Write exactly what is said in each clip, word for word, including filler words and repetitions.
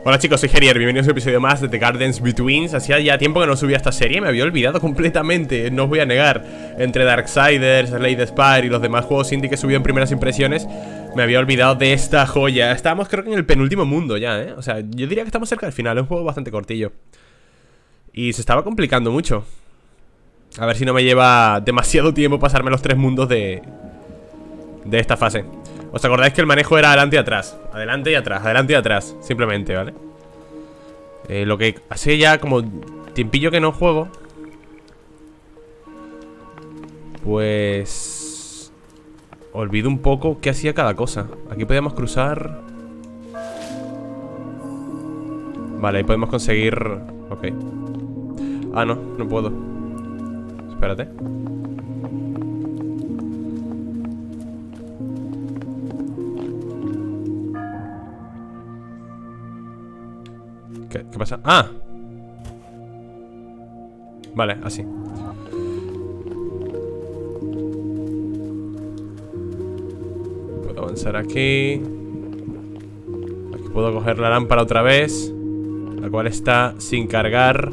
Hola chicos, soy Gerier, bienvenidos a un episodio más de The Gardens Between. Hacía ya tiempo que no subía esta serie, me había olvidado completamente, no os voy a negar. Entre Darksiders, Slay the Spire y los demás juegos indie que he subido en primeras impresiones, me había olvidado de esta joya. Estábamos creo que en el penúltimo mundo ya, ¿eh? O sea, yo diría que estamos cerca del final, es un juego bastante cortillo. Y se estaba complicando mucho. A ver si no me lleva demasiado tiempo pasarme los tres mundos de... de esta fase. ¿Os acordáis que el manejo era adelante y atrás? Adelante y atrás, adelante y atrás. Simplemente, ¿vale? Eh, lo que hace ya como tiempillo que no juego, pues... olvido un poco qué hacía cada cosa. Aquí podíamos cruzar. Vale, ahí podemos conseguir... ok. Ah, no, no puedo. Espérate. ¿Qué, ¿Qué pasa? ¡Ah! Vale, así. Puedo avanzar aquí. Aquí puedo coger la lámpara otra vez, la cual está sin cargar.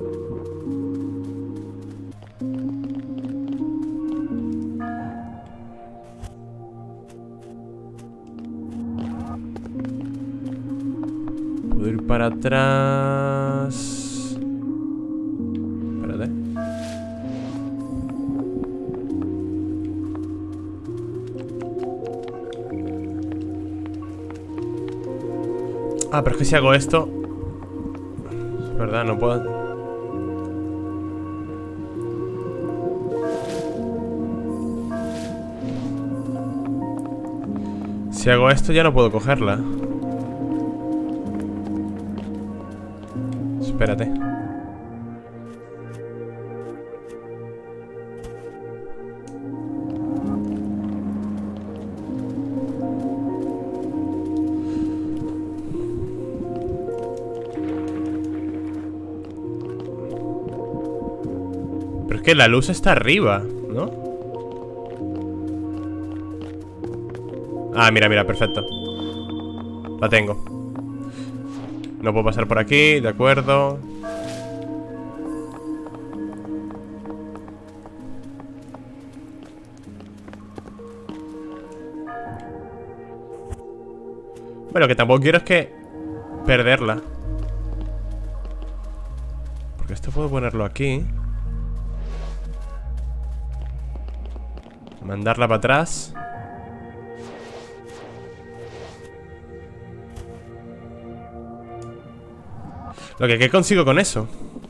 Puedo ir para atrás. Espérate. Ah, pero es que si hago esto... es verdad, no puedo... si hago esto ya no puedo cogerla. Espérate. Pero es que la luz está arriba, ¿no? Ah, mira, mira, perfecto. La tengo. No puedo pasar por aquí, de acuerdo. Bueno, que tampoco quiero es que perderla. Porque esto puedo ponerlo aquí. Mandarla para atrás. Lo que, ¿qué consigo con eso?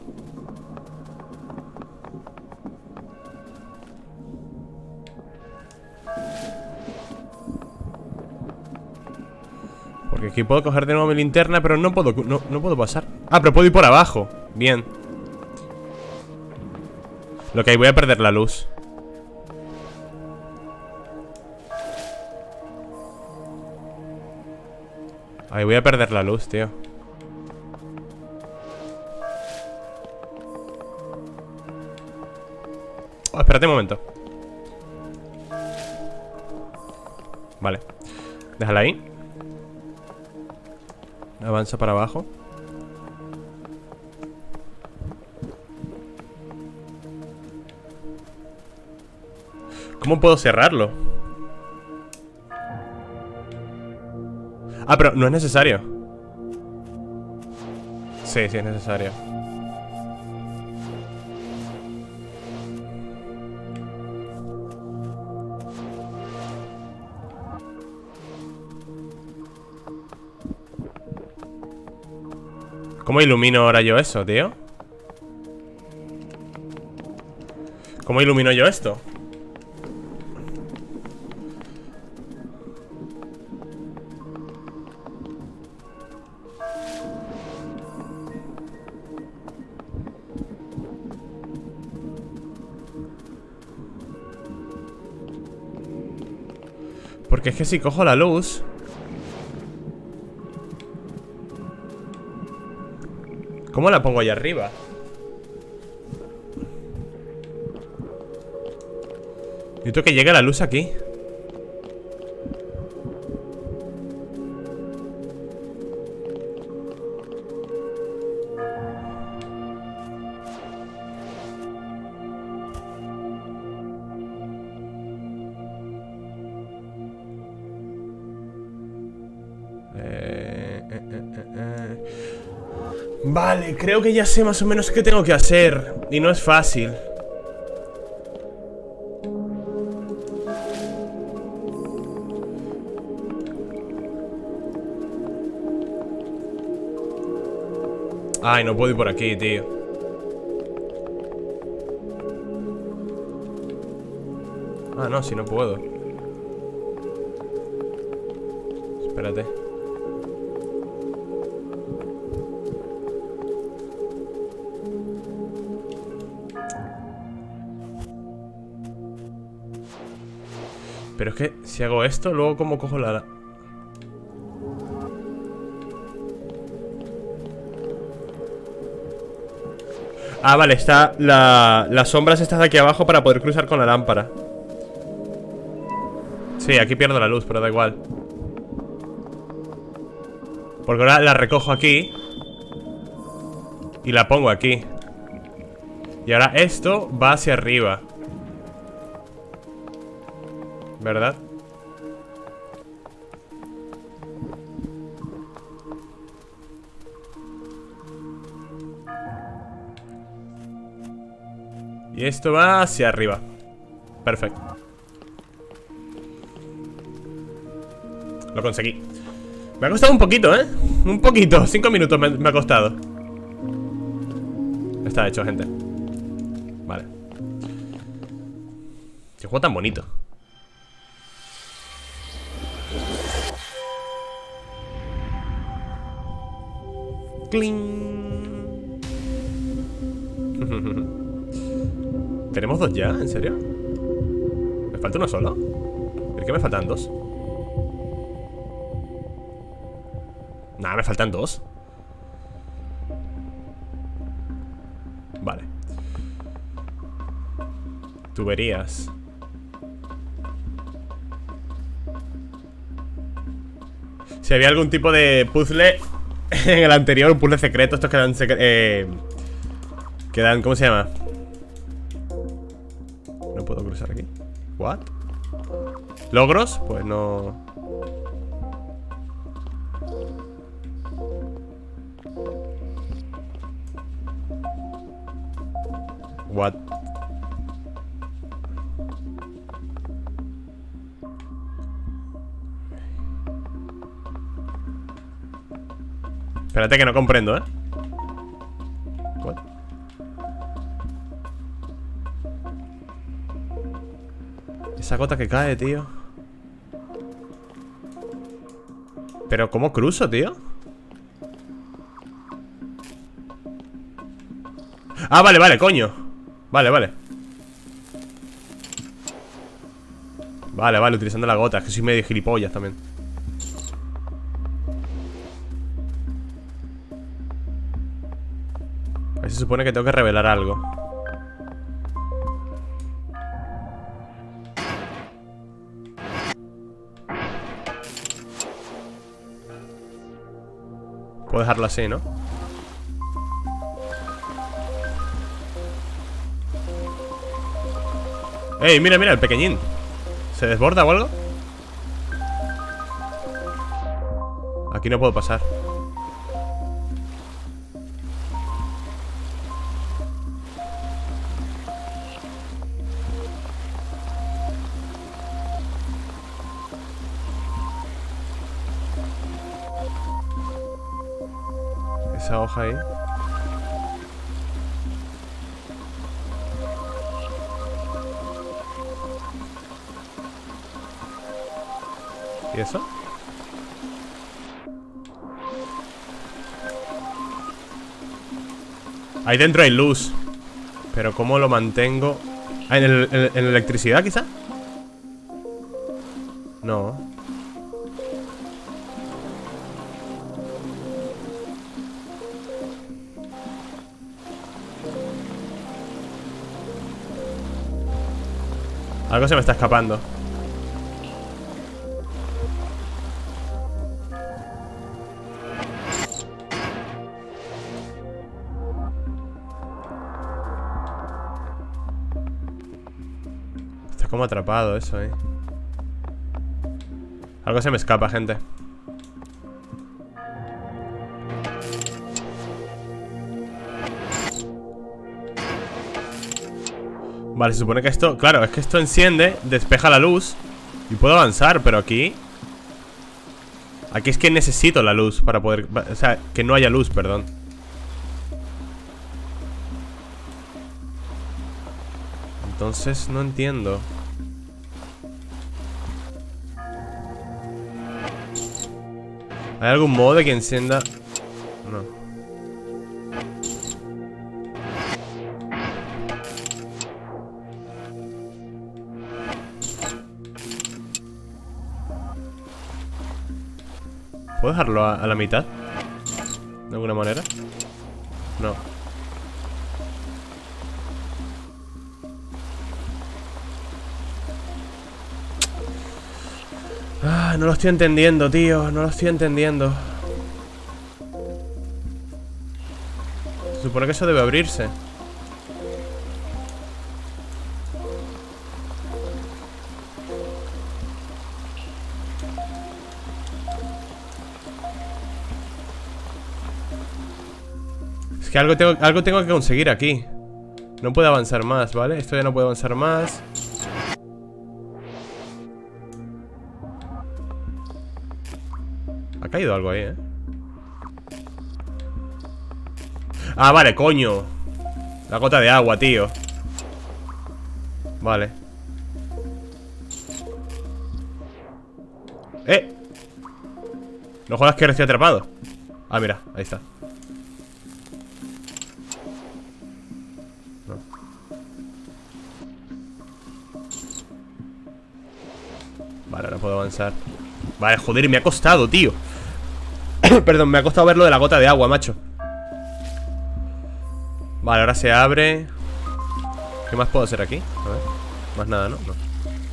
Porque aquí puedo coger de nuevo mi linterna, pero no puedo, no, no puedo pasar. Ah, pero puedo ir por abajo. Bien. Lo que hay, voy a perder la luz. Ahí voy a perder la luz, tío. Oh, espérate un momento. Vale. Déjala ahí. Avanza para abajo. ¿Cómo puedo cerrarlo? Ah, pero no es necesario. Sí, sí es necesario. ¿Cómo ilumino ahora yo eso, tío? ¿Cómo ilumino yo esto? Porque es que si cojo la luz... ¿cómo la pongo ahí arriba? Necesito que llegue la luz aquí. Vale, creo que ya sé más o menos qué tengo que hacer. Y no es fácil. Ay, no puedo ir por aquí, tío. Ah, no, si no puedo. Espérate. Pero es que si hago esto, luego ¿cómo cojo la...? Ah, vale, está la... las sombras estas de aquí abajo para poder cruzar con la lámpara. Sí, aquí pierdo la luz, pero da igual. Porque ahora la recojo aquí y la pongo aquí. Y ahora esto va hacia arriba, ¿verdad? Y esto va hacia arriba. Perfecto. Lo conseguí. Me ha costado un poquito, ¿eh? Un poquito, cinco minutos me, me ha costado. Está hecho, gente. Vale. Qué juego tan bonito. ¡Cling! ¿Tenemos dos ya? ¿En serio? ¿Me falta uno solo? ¿Por qué me faltan dos? Nada, me faltan dos. Vale. Tuberías. Si había algún tipo de puzzle en el anterior, un puzzle secreto, estos que dan secre eh, que dan, ¿cómo se llama? No puedo cruzar aquí. ¿What? ¿Logros? Pues no. What? Espérate que no comprendo, ¿eh? What? Esa gota que cae, tío. Pero ¿cómo cruzo, tío? Ah, vale, vale, coño. Vale, vale. Vale, vale, utilizando la gota. Es que soy medio gilipollas también. Ahí se supone que tengo que revelar algo. Puedo dejarlo así, ¿no? ¡Ey, mira, mira, el pequeñín! ¿Se desborda o algo? Aquí no puedo pasar. Esa hoja ahí. ¿Y eso? Ahí dentro hay luz. Pero ¿cómo lo mantengo? Ah, ¿en, el, en, en la electricidad quizá? No. Algo se me está escapando. Está como atrapado eso, eh. Algo se me escapa, gente. Vale, se supone que esto... Claro, es que esto enciende, despeja la luz y puedo avanzar, pero aquí... Aquí es que necesito la luz para poder... O sea, que no haya luz, perdón. Entonces no entiendo. ¿Hay algún modo de que encienda? No. ¿Puedo dejarlo a, a la mitad? ¿De alguna manera? No. Ah, no lo estoy entendiendo, tío. No lo estoy entendiendo. Se supone que eso debe abrirse. Es que algo tengo, algo tengo que conseguir aquí. No puedo avanzar más, ¿vale? Esto ya no puede avanzar más. Ha caído algo ahí, ¿eh? Ah, vale, coño. La gota de agua, tío. Vale. ¡Eh! No jodas que estoy atrapado. Ah, mira, ahí está. No. Vale, ahora puedo avanzar. Vale, joder, me ha costado, tío. Perdón, me ha costado ver lo de la gota de agua, macho. Vale, ahora se abre. ¿Qué más puedo hacer aquí? A ver. Más nada, ¿no? No.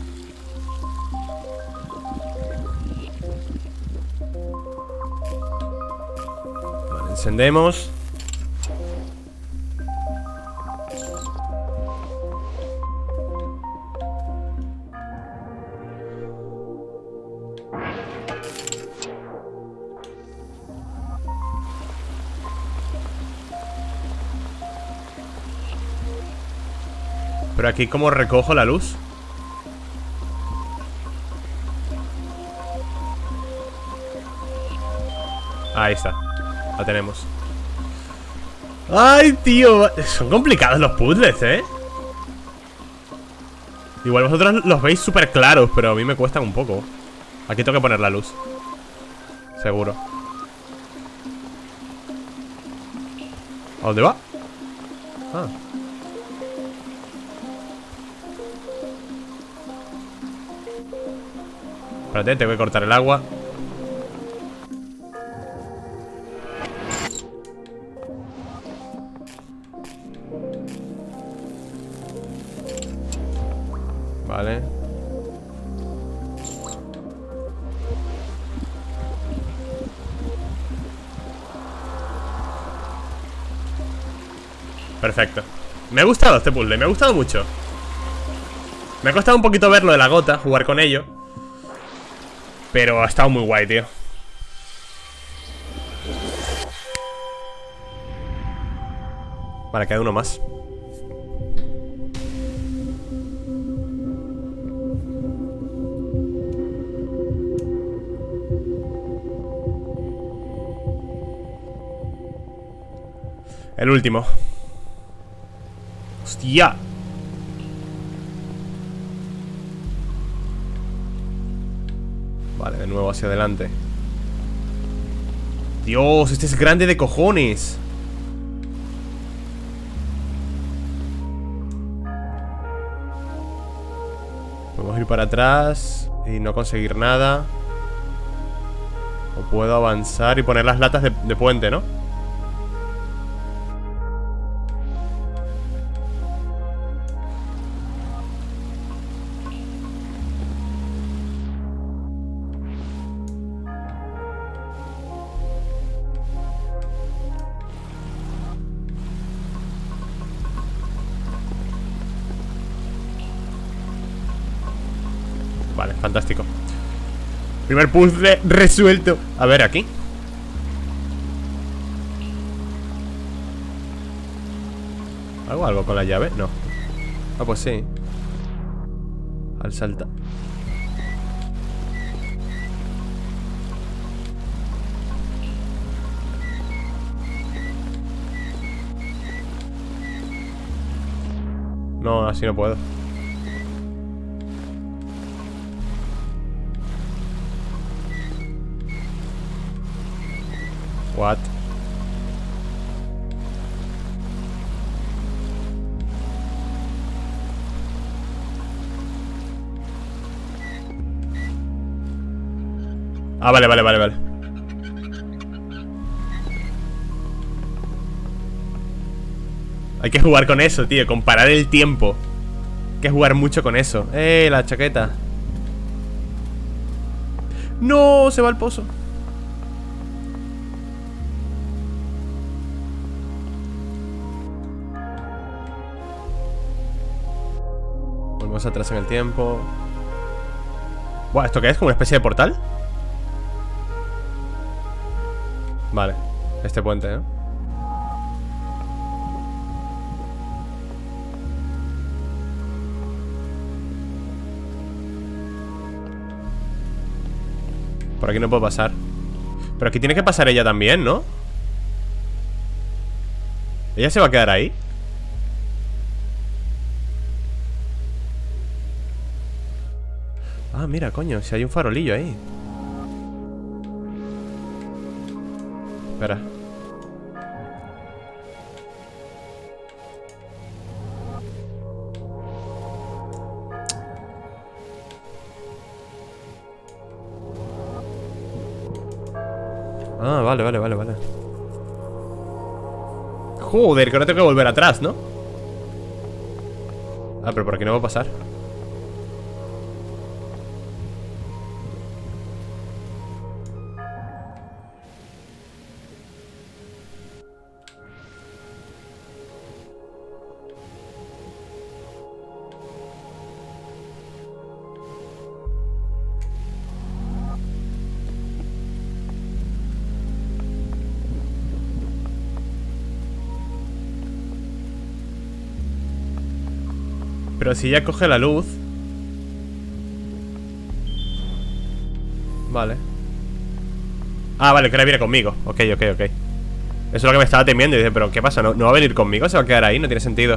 Vale, encendemos. Pero aquí, ¿cómo recojo la luz? Ahí está. La tenemos. ¡Ay, tío! Son complicados los puzzles, ¿eh? Igual vosotros los veis súper claros, pero a mí me cuestan un poco. Aquí tengo que poner la luz. Seguro. ¿A dónde va? Ah. Espérate, tengo que cortar el agua. Vale. Perfecto. Me ha gustado este puzzle, me ha gustado mucho. Me ha costado un poquito ver lo de la gota, jugar con ello. Pero ha estado muy guay, tío. Vale, queda uno más. El último. Hostia. Vale, de nuevo hacia adelante. Dios, este es grande de cojones. Podemos ir para atrás y no conseguir nada. O puedo avanzar y poner las latas de, de puente, ¿no? Vale, fantástico. Primer puzzle resuelto. A ver, aquí. ¿Hago algo con la llave? No. Ah, pues sí. Al saltar. No, así no puedo. What? Ah, vale, vale, vale, vale. Hay que jugar con eso, tío. Comparar el tiempo. Hay que jugar mucho con eso. Eh, la chaqueta. No, se va al pozo. Volvemos atrás en el tiempo. Buah, ¿esto qué es? ¿Como una especie de portal? Vale, este puente, ¿eh? Por aquí no puedo pasar. Pero aquí tiene que pasar ella también, ¿no? ¿Ella se va a quedar ahí? Ah, mira, coño, si hay un farolillo ahí. Espera. Ah, vale, vale, vale, vale. Joder, que ahora tengo que volver atrás, ¿no? Ah, pero por aquí no va a pasar. Pero si ya coge la luz. Vale. Ah, vale, que ahora viene conmigo. Ok, ok, ok. Eso es lo que me estaba temiendo. Y dice, pero ¿qué pasa? ¿No, ¿No va a venir conmigo? ¿Se va a quedar ahí? No tiene sentido.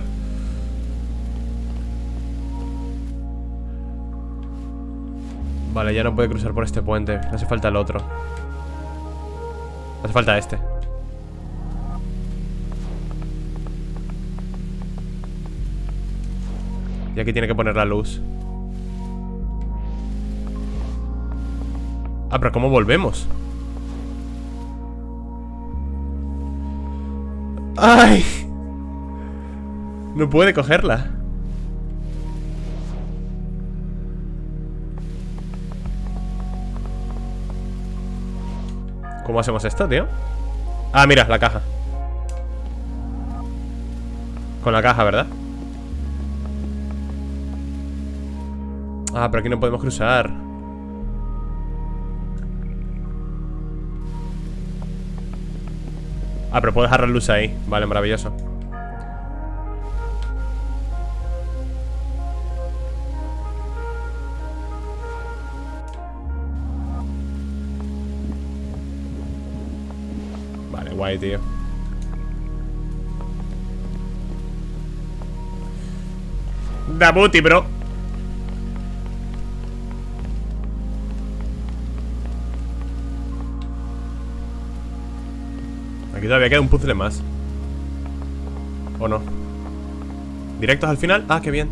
Vale, ya no puede cruzar por este puente. Le hace falta el otro. Le hace falta este. Y aquí tiene que poner la luz. Ah, pero ¿cómo volvemos? ¡Ay! No puede cogerla. ¿Cómo hacemos esto, tío? Ah, mira, la caja. Con la caja, ¿verdad? Ah, pero aquí no podemos cruzar. Ah, pero puedo dejar la luz ahí. Vale, maravilloso. Vale, guay, tío. Da booty, bro. Aquí todavía queda un puzzle más. ¿O no? ¿Directos al final? Ah, qué bien.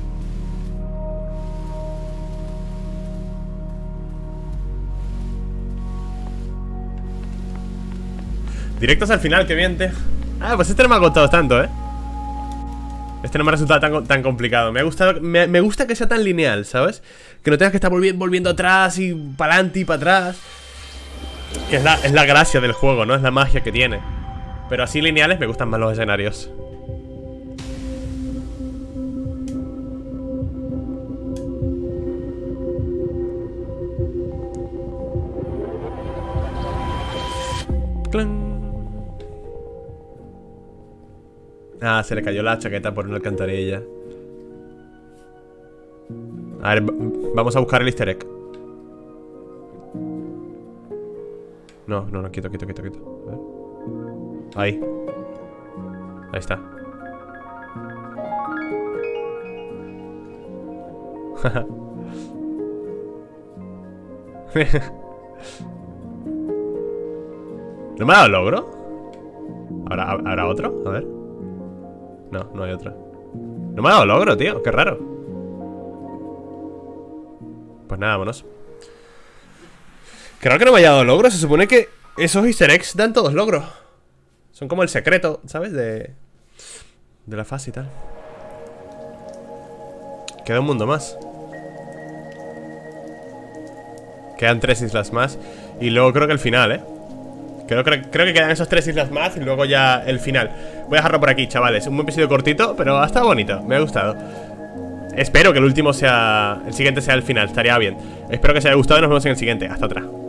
Directos al final, qué bien, te. Ah, pues este no me ha costado tanto, ¿eh? Este no me ha resultado tan, tan complicado. Me ha gustado, me, me gusta que sea tan lineal, ¿sabes? Que no tengas que estar volviendo, volviendo atrás y para adelante y para atrás. Que es la, es la gracia del juego, ¿no? Es la magia que tiene. Pero así lineales me gustan más los escenarios. ¡Clan! Ah, se le cayó la chaqueta por una alcantarilla. A ver, vamos a buscar el easter egg. No, no, no, quieto, quieto, quieto, quieto. A ver. Ahí. Ahí está. ¿No me ha dado logro? ¿Habrá, ¿Habrá otro? A ver. No, no hay otro. No me ha dado logro, tío, qué raro. Pues nada, vámonos. Qué raro que no me haya dado logro. Se supone que esos easter eggs dan todos logros. Son como el secreto, ¿sabes? De, de la fase y tal. Queda un mundo más. Quedan tres islas más. Y luego creo que el final, ¿eh? Creo, creo, creo que quedan esas tres islas más. Y luego ya el final. Voy a dejarlo por aquí, chavales. Un episodio cortito, pero ha estado bonito. Me ha gustado. Espero que el último sea... El siguiente sea el final, estaría bien. Espero que os haya gustado y nos vemos en el siguiente. Hasta otra.